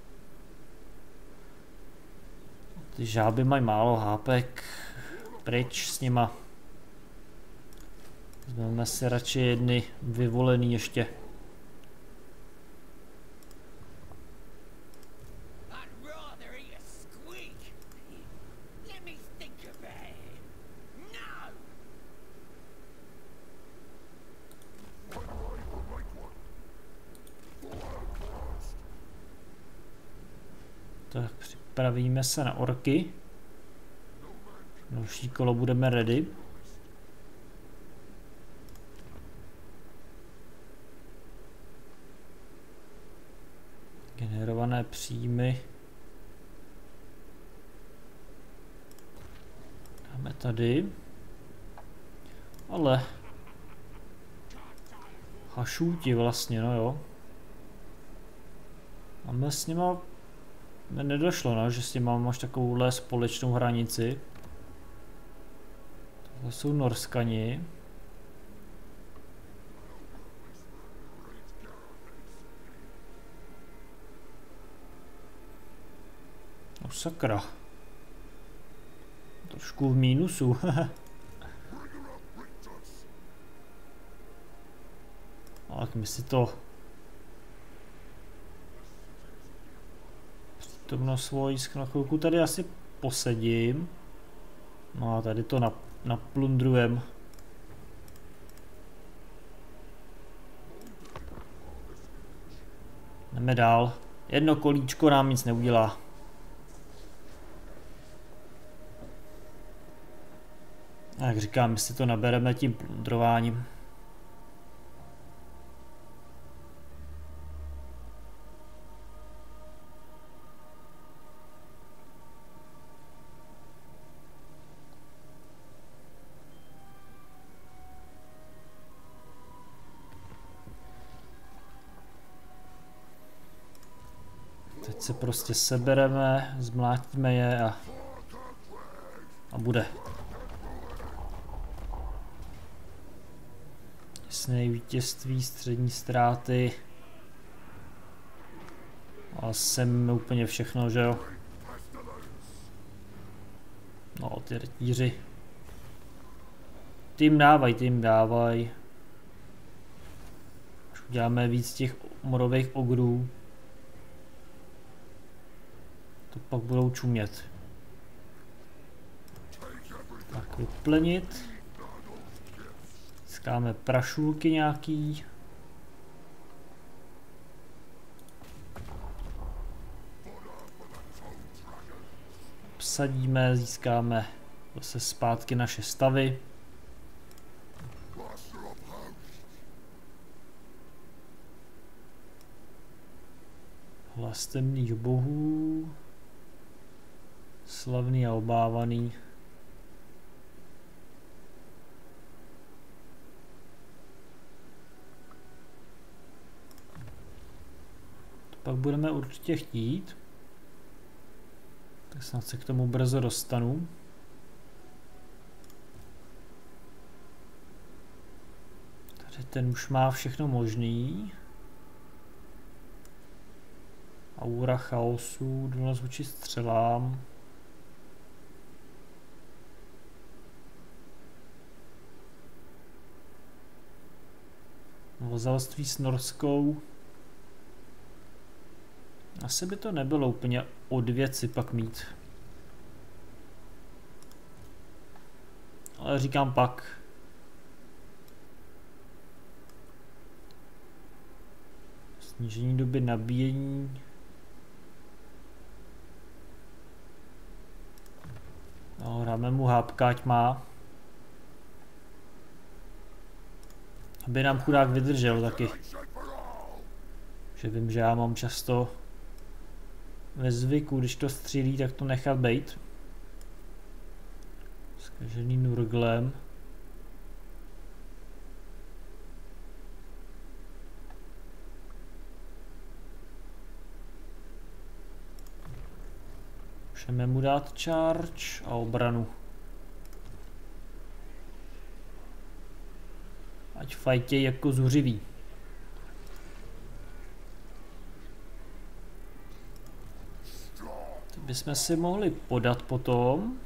Ty žáby mají málo hápek. Pryč s nima. Vezmeme si radši jedny vyvolený ještě. Tak připravíme se na orky. Další kolo budeme ready. Generované příjmy. Dáme tady. Ale hašůti vlastně, no jo. Máme s nima nedošlo, no, že s nima máš takovouhle společnou hranici. Tohle jsou Norskani. No sakra. Trošku v mínusu. Ale my si to přítomnost vojsk na chvilku tady asi posedím. No a tady to naplundrujem. Jdeme dál. Jedno kolíčko nám nic neudělá. A jak říkám, my si to nabereme tím plundrováním. Teď se prostě sebereme, zmlátíme je a bude. Jasné vítězství, střední ztráty. A sem úplně všechno, že jo? No, ty rytíři. Tým dávaj. Až uděláme víc těch morových ogrů, to pak budou čumět. Tak vyplnit. Získáme prašulky nějaký. Obsadíme, získáme zase zpátky naše stavy. Hlas temných bohů. Slavný a obávaný. To pak budeme určitě chtít. Tak snad se k tomu brzo dostanu. Tady ten už má všechno možný. Aura chaosu, odolnost vůči střelám. Vazalství s Norskou. Asi by to nebylo úplně od věci pak mít. Ale říkám pak. Snížení doby nabíjení. No, dáme mu hápka, ať má. Aby nám chudák vydržel taky. Že vím, že já mám často ve zvyku, když to střílí, tak to nechat bejt. Zkažený nurglem. Můžeme mu dát charge a obranu. Ať fajtěj jako zuřivý. To bychom si mohli podat potom.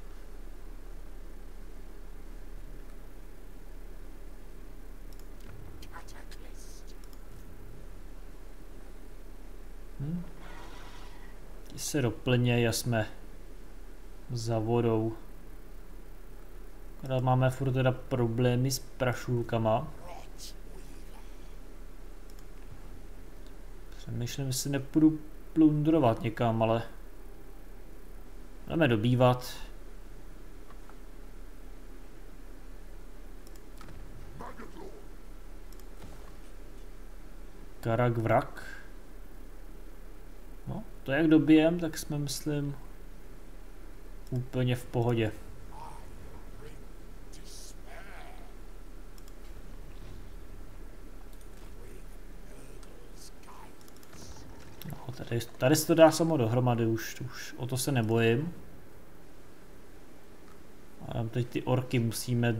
Ti se doplněj a jsme za vodou. Akorát máme furt teda problémy s prašulkama. Přemýšlím, jestli nepůjdu plundrovat někam, ale budeme dobývat. Karak vrak. No, to jak dobijem, tak jsme, myslím, úplně v pohodě. No, tady se to dá samo dohromady, už o to se nebojím. A tam teď ty orky musíme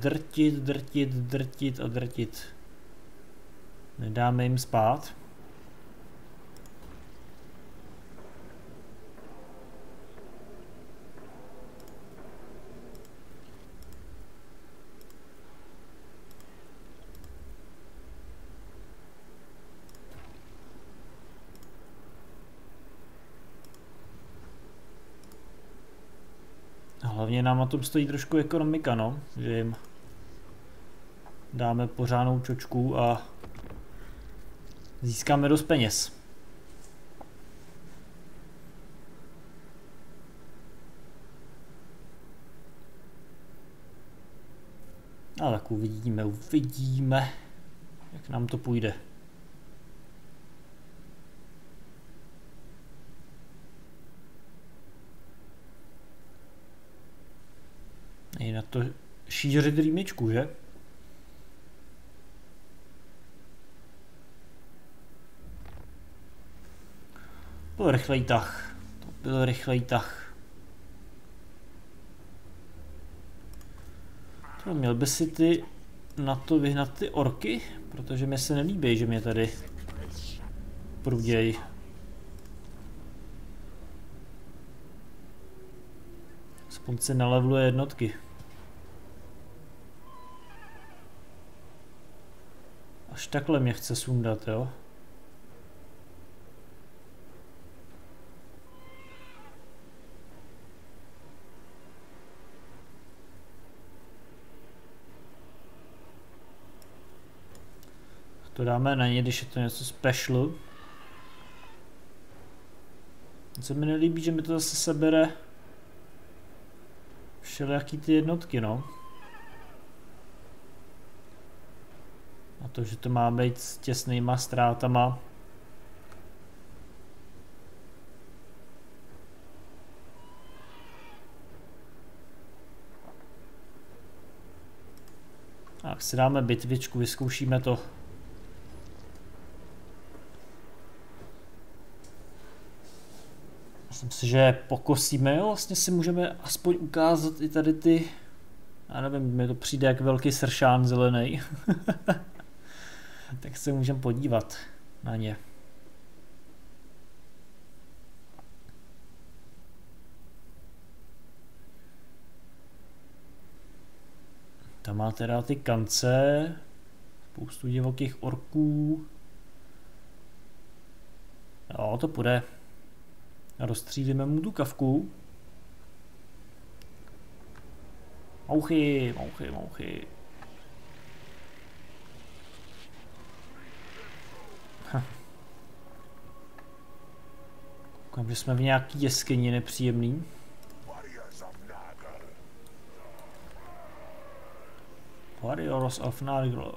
drtit. Nedáme jim spát. Hlavně nám na tom stojí trošku ekonomika, no, že jim dáme pořádnou čočku a získáme dost peněz. A tak uvidíme, jak nám to půjde. I na to šířit rýmičku, že? byl rychlej tah. To byl rychlej tah. To měl by si ty na to vyhnat ty orky, protože mi se nelíbí, že mě tady pruděj. Aspoň se nalevluje jednotky. Až takhle mě chce sundat, jo? To dáme na ně, když je to něco special. Se mi nelíbí, že mi to zase sebere všelijaký ty jednotky, no. A to, že to má být s těsnýma ztrátama. Tak si dáme bitvičku, vyzkoušíme to. Myslím si, že pokosíme, jo, vlastně si můžeme aspoň ukázat i tady ty, já nevím, mi to přijde jak velký sršán zelený. Tak se můžeme podívat na ně. Tam má teda ty kance, spoustu divokých orků. Jo, to půjde. Rozstřílíme mu tu kavku. Mouchy, mouchy, mouchy. Koukám, že jsme v nějaký jeskyni nepříjemný. Warriors of Nargl.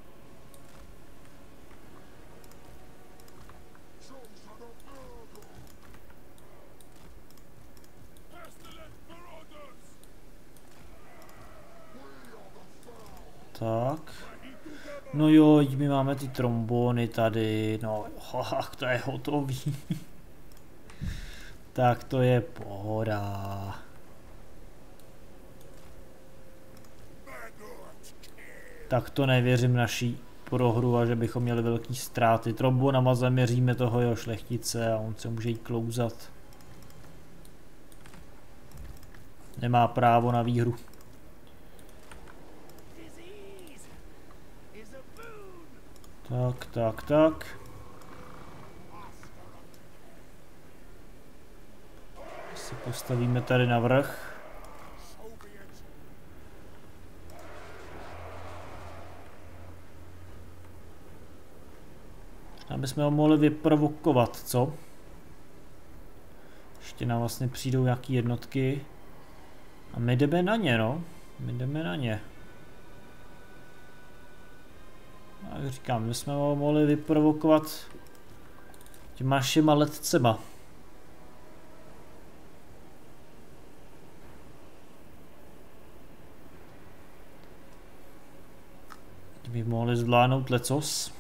Tak. No jo, my máme ty trombony tady, no ach, to je hotový. Tak to je pohoda. Tak to nevěřím naší prohru a že bychom měli velký ztráty. Trombonama zaměříme toho jeho šlechtice a on se může jít klouzat. Nemá právo na výhru. Tak, tak, tak. Se postavíme tady na vrch. Aby jsme ho mohli vyprovokovat, co? Ještě nám vlastně přijdou nějaký jednotky. A my jdeme na ně, no. My jdeme na ně. Jak říkám, my jsme ho mohli vyprovokovat těma našima letcema. By mohli zvládnout lecos.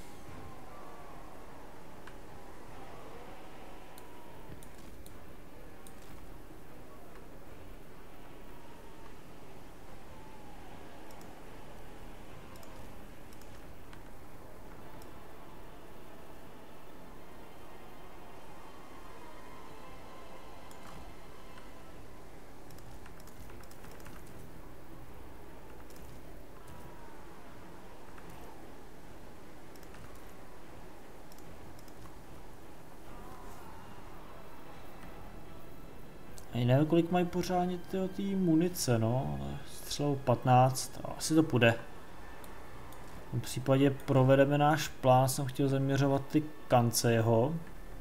Ani nevím, kolik mají pořádně ty munice, no, ale střelou 15, asi to půjde. V tom případě provedeme náš plán, jsem chtěl zaměřovat ty kance jeho.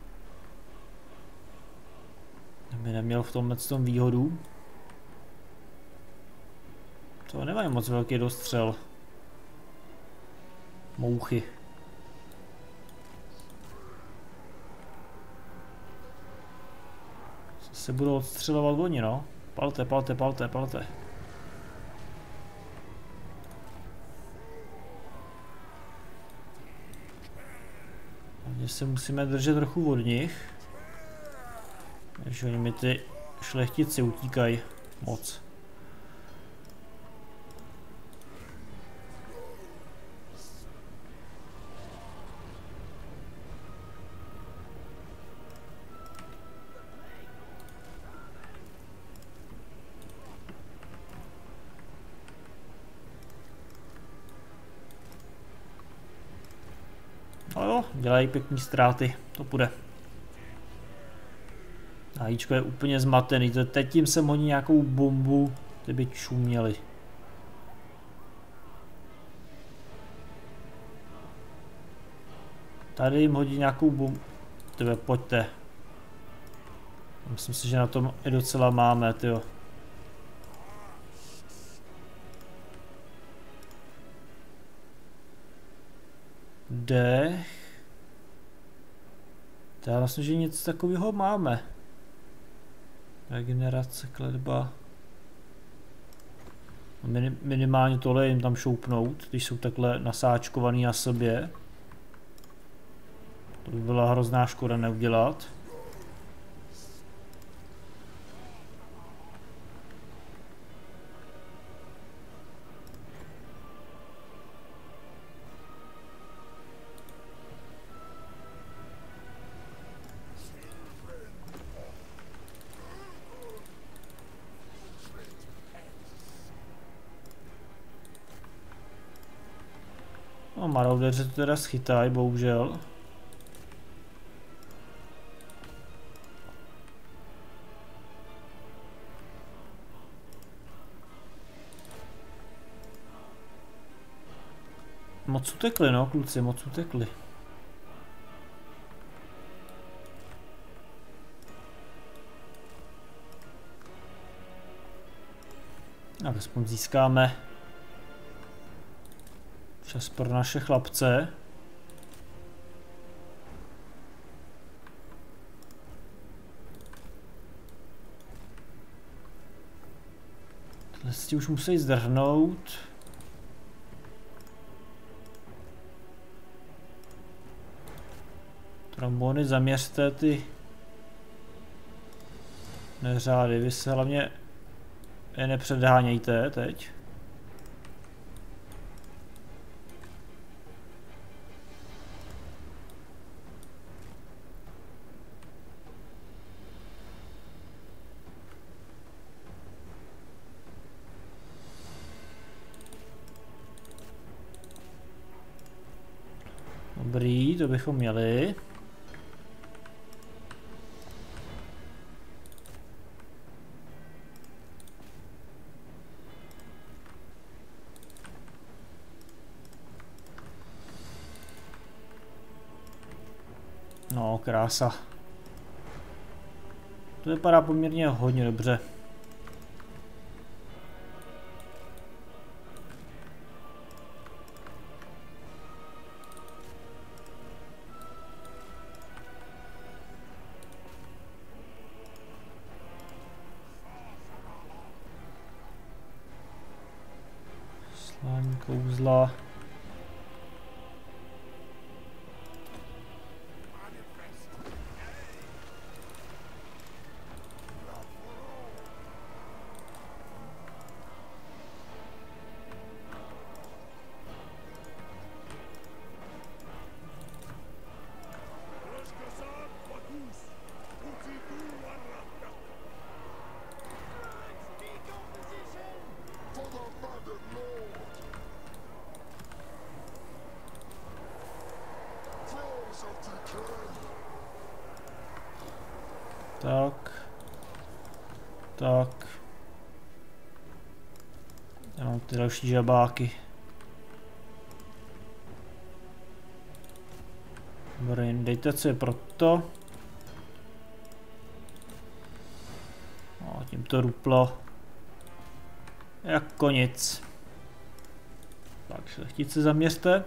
Aby neměl v tomhle tom výhodu. To nemají moc velký dostřel. Mouchy. Se budou odstřelovat oni, no. Palte, palte, palte, palte. Takže se musíme držet trochu od nich. Takže oni mi ty šlechtici utíkají moc. No jo, dělají pěkný ztráty, to půjde. Hajíčko je úplně zmatený, teď tím jsem hodil nějakou bombu, ty by čuměli. Tady jim hodí nějakou bombu, tyhle pojďte. Myslím si, že na tom i docela máme, tyjo. Dech. To já vlastně, že nic takového máme. Regenerace, kletba. Minimálně tohle jim tam šoupnout, když jsou takhle nasáčkovaný na sobě. To by byla hrozná škoda neudělat. No, marodéři to teda schytají, bohužel. Moc utekli, no, kluci, moc utekli. A aspoň získáme čas pro naše chlapce. Tohle si už musí zdrhnout. Trombony, zaměřte ty neřády, vy se hlavně je nepředhánějte teď. Dobrý, to bychom měli. No, krása. To vypadá poměrně hodně dobře. Slání kouzla. Tak. Já mám ty další žabáky. Dobrý, dejte co je pro to. No, tím to ruplo. Jako nic. Tak, šlechtice zaměřte.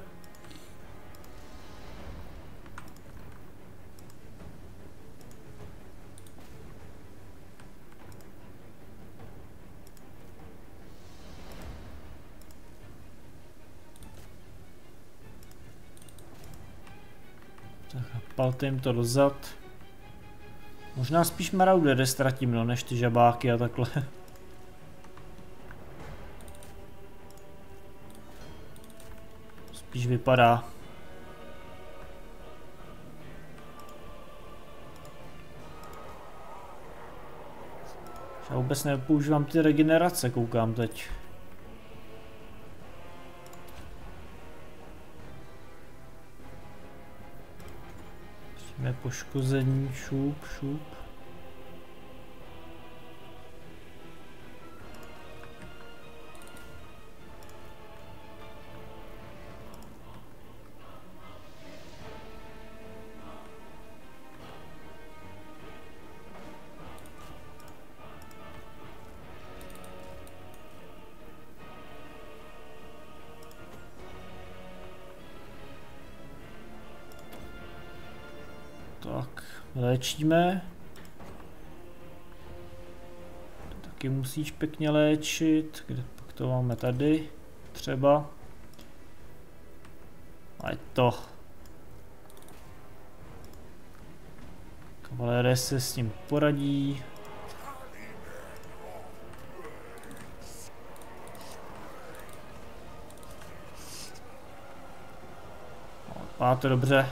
Tak, palte jim to dozad. Možná spíš Maraudery ztratím, no, než ty žabáky a takhle. Spíš vypadá. Já vůbec nepoužívám ty regenerace, koukám teď. Jsme poškození, šup. Tak, léčíme. Taky musíš pěkně léčit. Kde pak to máme tady? Třeba. A je to. Kavalérie se s tím poradí. Má to dobře.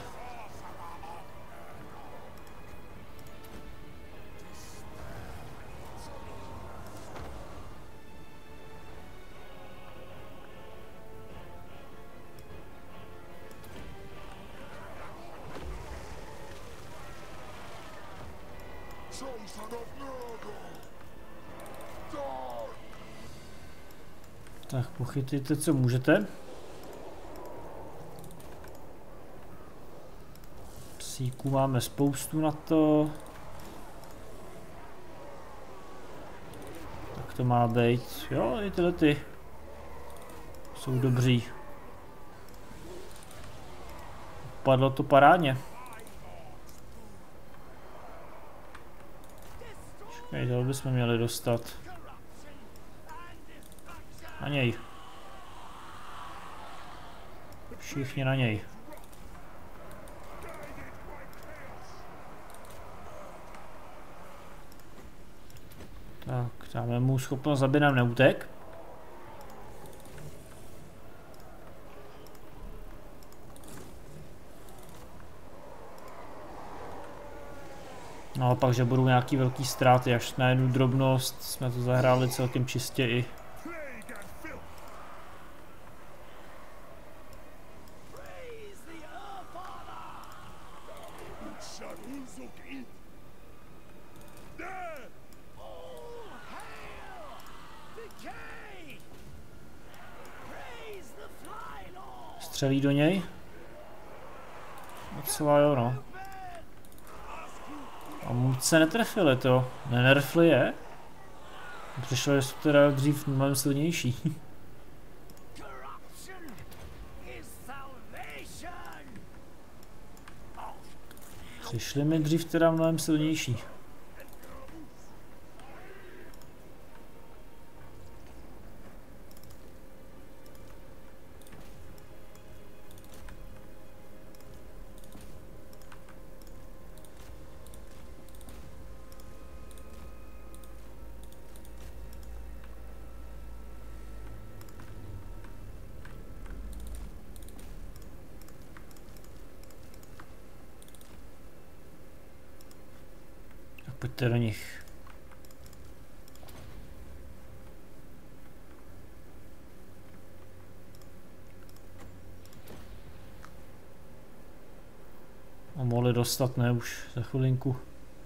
Tak pochytejte, co můžete. Psíků máme spoustu na to. Tak to má být. Jo, i tyhle ty jsou dobří. Padlo to parádně. Čekaj, tohle bychom měli dostat. Na něj. Všichni na něj. Tak, dáme mu schopnost, aby nám neutek. No a pak, že budou nějaký velký ztráty, až na jednu drobnost jsme to zahráli celkem čistě i. Střelí do něj? Docela jo, no. A mu se netrefili to. Nenerfli je? Přišlo, že jsou teda dřív mnohem silnější. Přišli mi dřív teda mnohem silnější. Pojďte do nich. A mohli dostat, ne, už za chvilinku.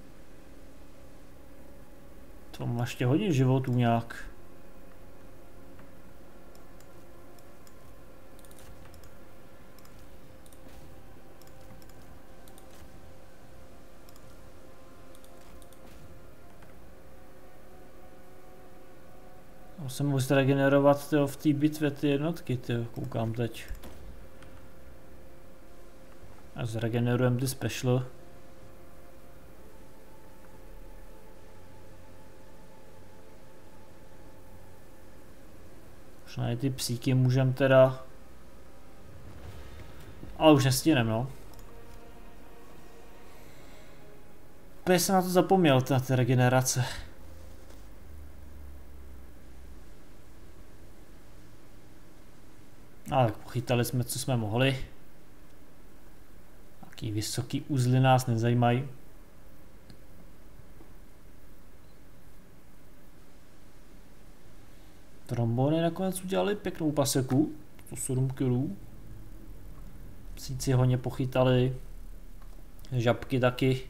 To má ještě hodně životů nějak. Jsem musel regenerovat v té bitvě ty jednotky, tyjo, koukám teď. A zregenerujeme ty special. Možná i ty psíky můžeme teda... Ale už nestihnem, no. Úplně jsem na to zapomněl, na ty regenerace. Ale pochytali jsme, co jsme mohli. Taký vysoký uzly nás nezajímají. Trombony nakonec udělali pěknou paseku. 107 kg. Psíci hodně pochytali. Žabky taky.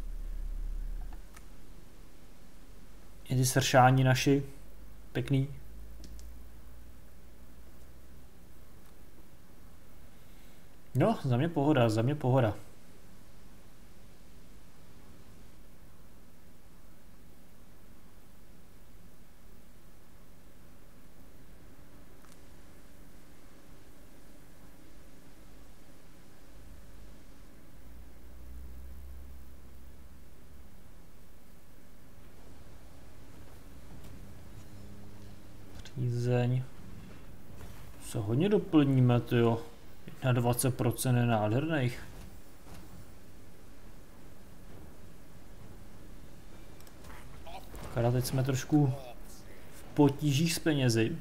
I ty sršáni naši. Pěkný. No, za mě pohoda, za mě pohoda. Přízeň. Se hodně doplníme, tyjo. Na 20% je nádherných. Kada teď jsme trošku v potížích s penězi.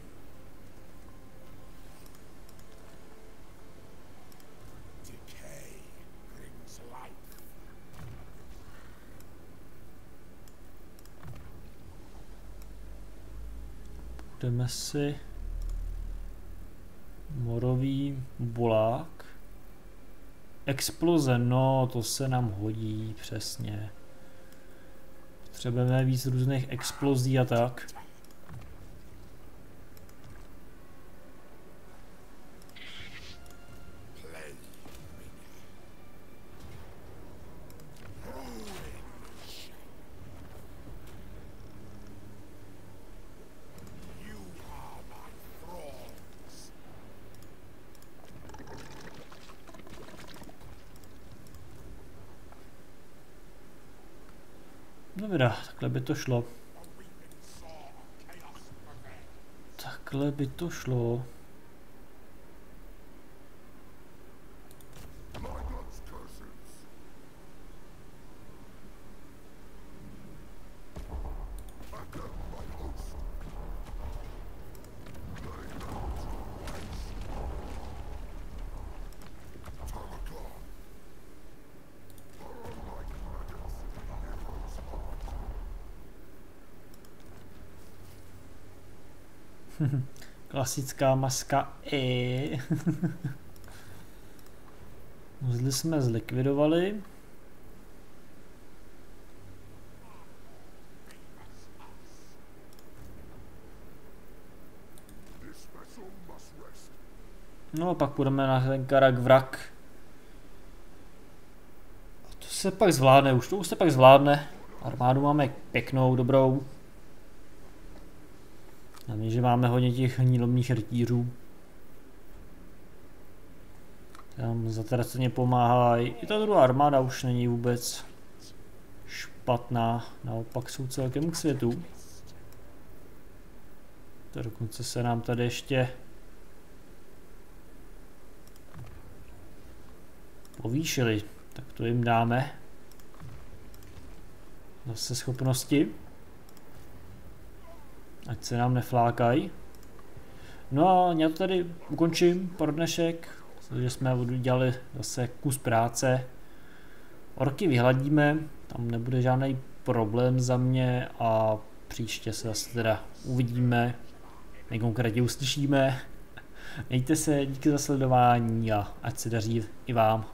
Jdeme si morový bolák. Exploze, no to se nám hodí, přesně. Potřebujeme víc různých explozí a tak. Dobrá, takhle by to šlo. Takhle by to šlo. Klasická maska E. Uzly jsme zlikvidovali. No a pak půjdeme na ten Karak vrak. To se pak zvládne, už to se pak zvládne. Armádu máme pěknou, dobrou. Hlavně, že máme hodně těch hnílomných rytířů. Tam zatraceně pomáhají. I ta druhá armáda už není vůbec špatná. Naopak jsou celkem k světu. To dokonce se nám tady ještě povýšili. Tak to jim dáme. Zase schopnosti. Ať se nám neflákají. No a já to tady ukončím pro dnešek, protože jsme udělali zase kus práce. Orky vyhladíme, tam nebude žádný problém za mě a příště se zase teda uvidíme, nejkonkrétně uslyšíme. Mějte se, díky za sledování a ať se daří i vám.